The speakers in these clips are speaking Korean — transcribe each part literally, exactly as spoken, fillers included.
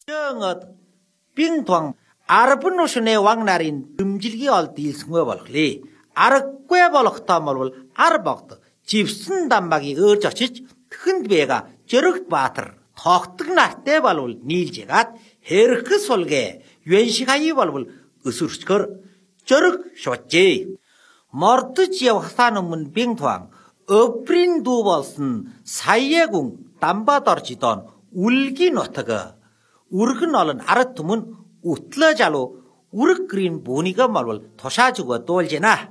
정어 빙통 아르분노션의 왕날인 금질기 얼띠일승어 벌리 아르괴 벌럭다 멀볼 아르벅드 집순 단박이 어쩌시 흔배가 저럭 바터 턱득나 때발볼 닐제가 헤르크 솔게 연시가이 발볼 으스르스커 저럭 쇼제 머트 지역사는 빙통 어프린 두벌슨 사이에궁 담바더지던 울기 노트가 우르그널은 알았으면 웃tl자로 우르그린 보니가 말을 도사주고 돌제나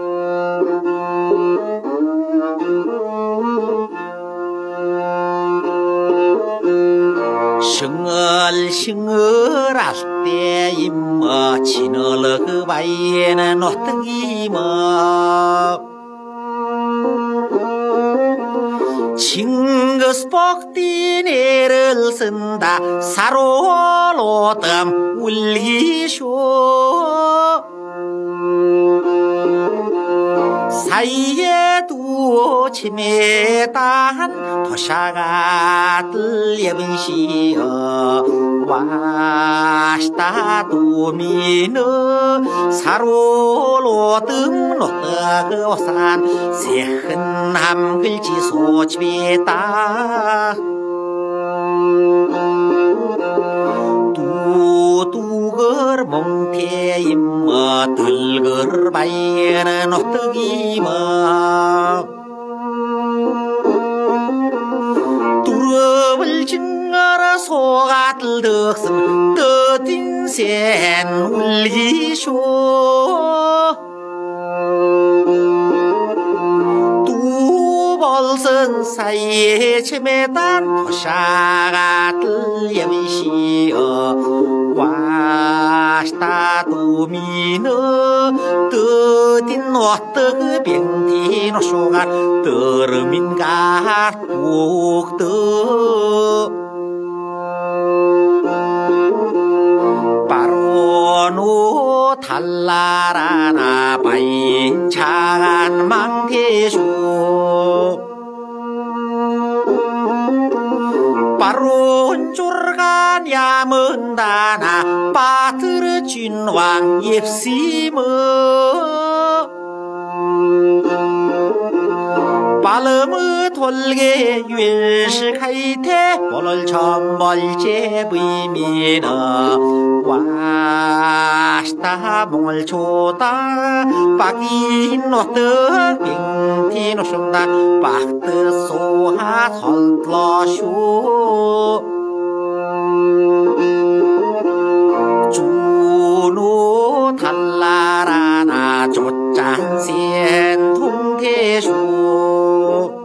싱얼 싱얼 할때 임마 지널 그 바위에는 노트기마 징거스 복디네를 쓴다 사로로담 울기쇼 사이에 두어 치매단 도샤가 들려본시어 와시다 도미너 사로로담 노트그 오산 새흔 함글지 소치베다 두두거 몽태임마 들거 바이에는 어떡이마 두릅을 징어라 소가 들덕슨 떠딘센 울기쇼 벌선 사이에 치매단 도샤가 들려미시어 와시다 도미너 뜨딘 노뜨그 뱅티노 쇼가 뜨르민가 꼭뜨 바로노 달라라나 바인 차간 망태쇼 바로 쫄간 야문다나 빠뜨르 진왕 옙시머 발음을 돌게 윤식하이테 볼을 전벌제 부이미너 와시다 몽을 초다 빠긴 노트 빙티노 숑다 빠뜨 소하 설tl어쇼 주노 달라라나 조짠센 통태쇼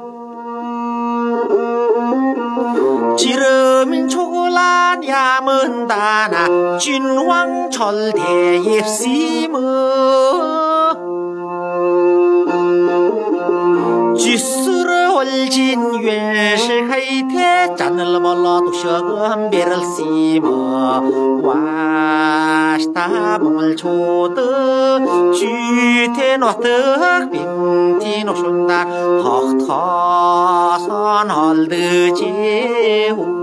지름인 초골란 야문다나 진왕철대 옙시머 지스르 올진 윤식하이테 짠을 몰라 도셔금 베를 씨머 와시다 몽을 초드 쥐테 노뜨 빙티 노순다 헉터선 헐드제후